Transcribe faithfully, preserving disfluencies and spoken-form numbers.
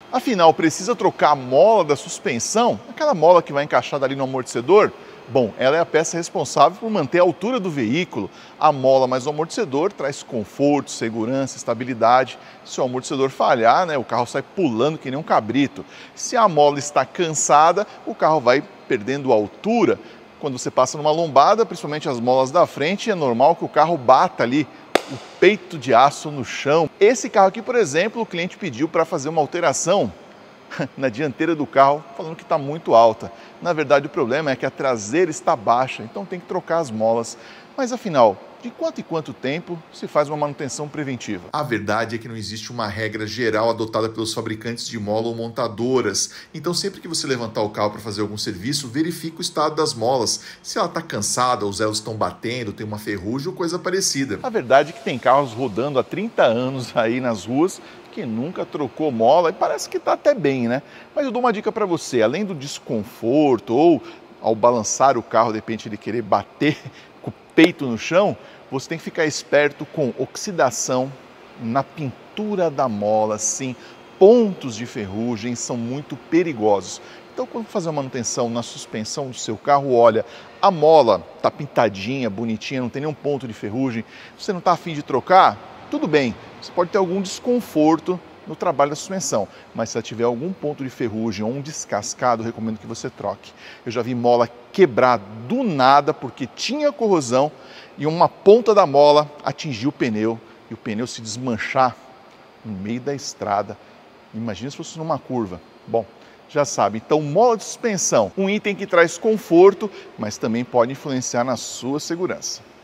Afinal, precisa trocar a mola da suspensão? Aquela mola que vai encaixada ali no amortecedor? Bom, ela é a peça responsável por manter a altura do veículo. A mola mais o amortecedor traz conforto, segurança, estabilidade. Se o amortecedor falhar, né, o carro sai pulando que nem um cabrito. Se a mola está cansada, o carro vai perdendo altura. Quando você passa numa lombada, principalmente as molas da frente, é normal que o carro bata ali o peito de aço no chão. Esse carro aqui, por exemplo, o cliente pediu para fazer uma alteração na dianteira do carro, falando que está muito alta. Na verdade, o problema é que a traseira está baixa, então tem que trocar as molas. Mas afinal, de quanto em quanto tempo se faz uma manutenção preventiva? A verdade é que não existe uma regra geral adotada pelos fabricantes de mola ou montadoras. Então, sempre que você levantar o carro para fazer algum serviço, verifique o estado das molas. Se ela está cansada, os elos estão batendo, tem uma ferrugem ou coisa parecida. A verdade é que tem carros rodando há trinta anos aí nas ruas que nunca trocou mola e parece que está até bem, né? Mas eu dou uma dica para você, além do desconforto ou ao balançar o carro, de repente ele querer bater com o peito no chão, você tem que ficar esperto com oxidação na pintura da mola, sim. Pontos de ferrugem são muito perigosos. Então, quando fazer uma manutenção na suspensão do seu carro, olha, a mola está pintadinha, bonitinha, não tem nenhum ponto de ferrugem, você não está a fim de trocar, tudo bem, você pode ter algum desconforto no trabalho da suspensão, mas se ela tiver algum ponto de ferrugem ou um descascado, eu recomendo que você troque. Eu já vi mola quebrar do nada porque tinha corrosão e uma ponta da mola atingiu o pneu e o pneu se desmanchar no meio da estrada. Imagina se fosse numa curva. Bom, já sabe, então mola de suspensão, um item que traz conforto, mas também pode influenciar na sua segurança.